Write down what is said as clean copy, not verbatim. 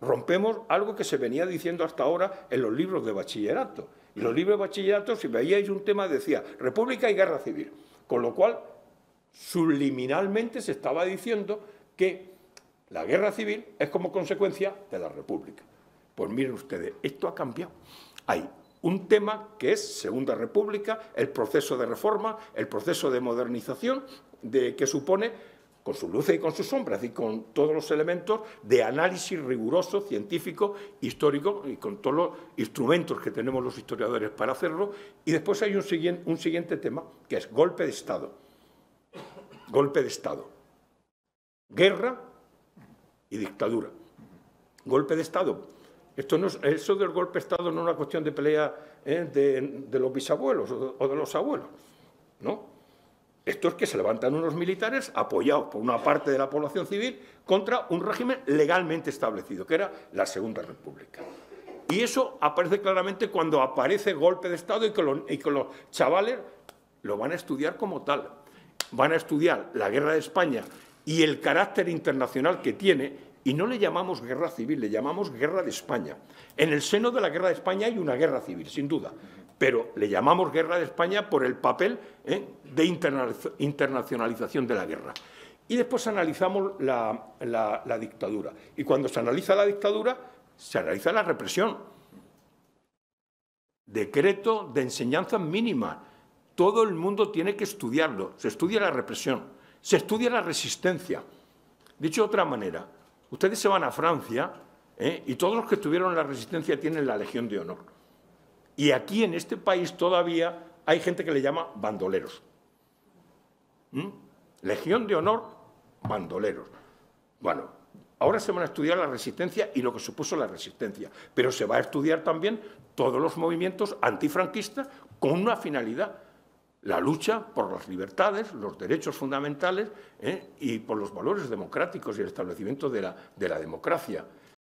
rompemos algo que se venía diciendo hasta ahora en los libros de bachillerato. Y los libros de bachillerato, si veíais un tema, decía República y Guerra Civil. Con lo cual, subliminalmente se estaba diciendo que la Guerra Civil es como consecuencia de la República. Pues miren ustedes, esto ha cambiado. Hay un tema que es Segunda República, el proceso de reforma, el proceso de modernización que supone, con sus luces y con sus sombras, y con todos los elementos de análisis riguroso, científico, histórico, y con todos los instrumentos que tenemos los historiadores para hacerlo. Y después hay un siguiente tema, que es golpe de Estado. Golpe de Estado. Guerra y dictadura. Golpe de Estado. Eso del golpe de Estado no es una cuestión de pelea de los bisabuelos o de los abuelos, ¿no? Esto es que se levantan unos militares apoyados por una parte de la población civil contra un régimen legalmente establecido, que era la Segunda República. Y eso aparece claramente cuando aparece golpe de Estado y que los chavales lo van a estudiar como tal. Van a estudiar la guerra de España y el carácter internacional que tiene, y no le llamamos guerra civil, le llamamos guerra de España. En el seno de la guerra de España hay una guerra civil, sin duda, pero le llamamos guerra de España por el papel de internacionalización de la guerra. Y después analizamos la dictadura. Y cuando se analiza la dictadura, se analiza la represión. Decreto de enseñanza mínima. Todo el mundo tiene que estudiarlo. Se estudia la represión, se estudia la resistencia. Dicho de otra manera, ustedes se van a Francia y todos los que estuvieron en la resistencia tienen la Legión de Honor. Y aquí en este país todavía hay gente que le llama bandoleros. Legión de Honor, bandoleros. Bueno, ahora se van a estudiar la resistencia y lo que supuso la resistencia, pero se va a estudiar también todos los movimientos antifranquistas con una finalidad: la lucha por las libertades, los derechos fundamentales y por los valores democráticos y el establecimiento de la democracia.